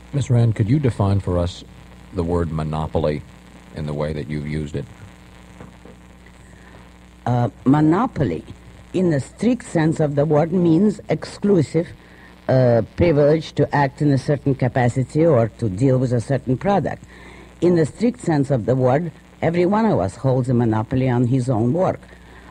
Ms. Rand, could you define for us the word monopoly in the way that you've used it? Monopoly, in the strict sense of the word, means exclusive privilege to act in a certain capacity or to deal with a certain product. In the strict sense of the word, every one of us holds a monopoly on his own work.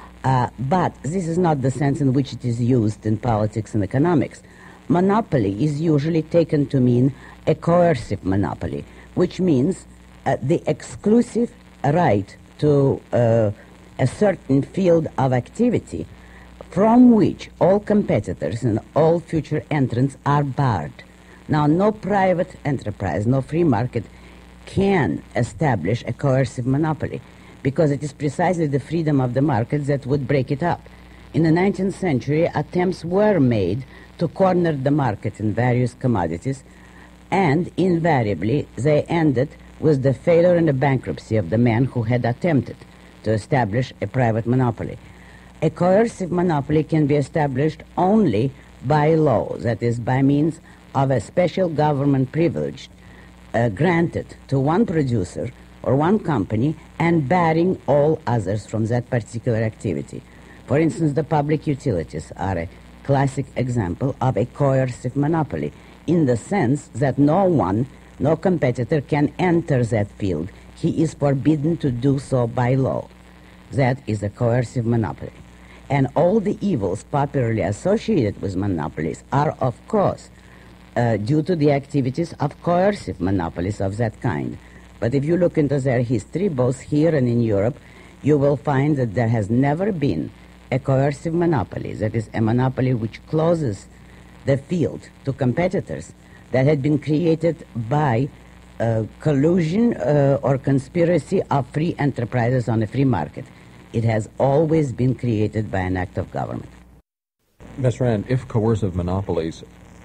But this is not the sense in which it is used in politics and economics. Monopoly is usually taken to mean a coercive monopoly, which means the exclusive right to a certain field of activity from which all competitors and all future entrants are barred. Now, no private enterprise, no free market can establish a coercive monopoly because it is precisely the freedom of the market that would break it up. In the 19th century, attempts were made to corner the market in various commodities, and invariably they ended with the failure and the bankruptcy of the man who had attempted to establish a private monopoly. A coercive monopoly can be established only by law, that is, by means of a special government privilege granted to one producer or one company and barring all others from that particular activity. For instance, the public utilities are a classic example of a coercive monopoly in the sense that no competitor can enter that field. He is forbidden to do so by law. That is a coercive monopoly. And all the evils popularly associated with monopolies are, of course, due to the activities of coercive monopolies of that kind. But if you look into their history, both here and in Europe, you will find that there has never been a coercive monopoly, that is, a monopoly which closes the field to competitors, that had been created by collusion or conspiracy of free enterprises on a free market. It has always been created by an act of government. Ms. Rand, if coercive monopolies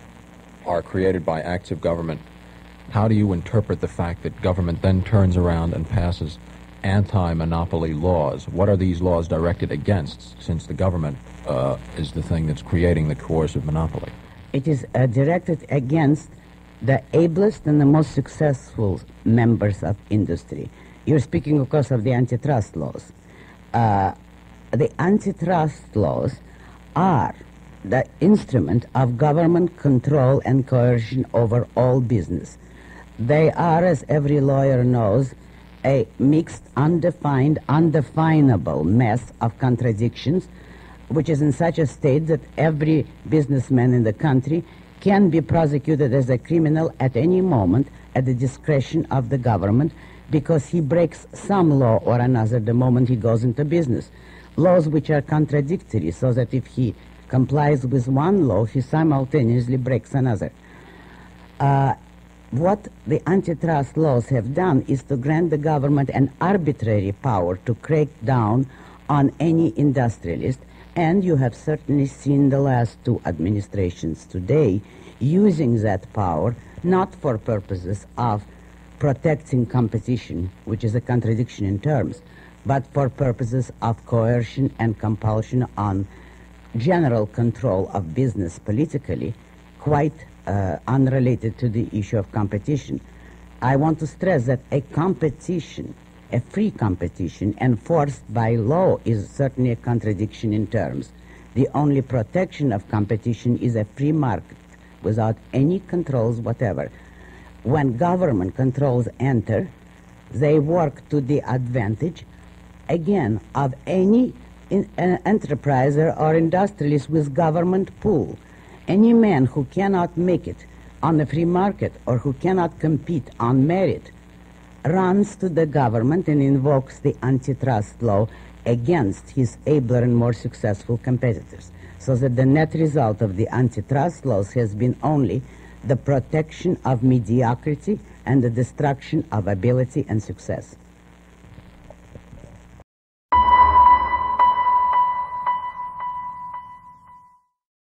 are created by acts of government, how do you interpret the fact that government then turns around and passes anti-monopoly laws? What are these laws directed against, since the government is the thing that's creating the coercive monopoly? It is directed against the ablest and the most successful members of industry. You're speaking, of course, of the antitrust laws. The antitrust laws are the instrument of government control and coercion over all business. They are, as every lawyer knows, a mixed, undefined, undefinable mess of contradictions, which is in such a state that every businessman in the country can be prosecuted as a criminal at any moment at the discretion of the government because he breaks some law or another the moment he goes into business. Laws which are contradictory, so that if he complies with one law, he simultaneously breaks another. What the antitrust laws have done is to grant the government an arbitrary power to crack down on any industrialist, and you have certainly seen the last two administrations today using that power not for purposes of protecting competition, which is a contradiction in terms, but for purposes of coercion and compulsion on general control of business politically, quite unrelated to the issue of competition. I want to stress that a competition, a free competition enforced by law, is certainly a contradiction in terms. The only protection of competition is a free market without any controls whatever. When government controls enter, they work to the advantage, again, of any enterpriser or industrialist with government pull. Any man who cannot make it on the free market or who cannot compete on merit runs to the government and invokes the antitrust law against his abler and more successful competitors. So that the net result of the antitrust laws has been only the protection of mediocrity and the destruction of ability and success.